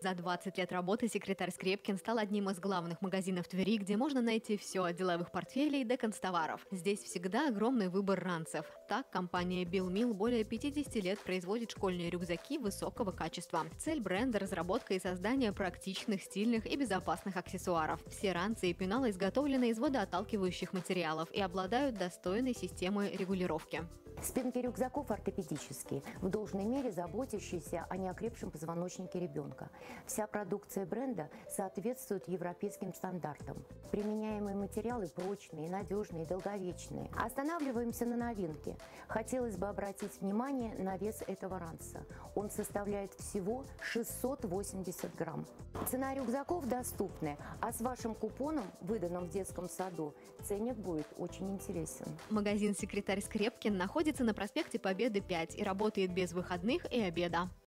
За 20 лет работы секретарь Скрепкин стал одним из главных магазинов Твери, где можно найти все от деловых портфелей до канцтоваров. Здесь всегда огромный выбор ранцев. Так, компания Bill Mill более 50 лет производит школьные рюкзаки высокого качества. Цель бренда – разработка и создание практичных, стильных и безопасных аксессуаров. Все ранцы и пеналы изготовлены из водоотталкивающих материалов и обладают достойной системой регулировки. Спинки рюкзаков ортопедические, в должной мере заботящиеся о неокрепшем позвоночнике ребенка. Вся продукция бренда соответствует европейским стандартам. Применяемые материалы прочные, надежные, долговечные. Останавливаемся на новинке. Хотелось бы обратить внимание на вес этого ранца. Он составляет всего 680 грамм. Цена рюкзаков доступная, а с вашим купоном, выданным в детском саду, ценник будет очень интересен. Магазин «Секретарь Скрепкин» находится на проспекте Победы 5 и работает без выходных и обеда.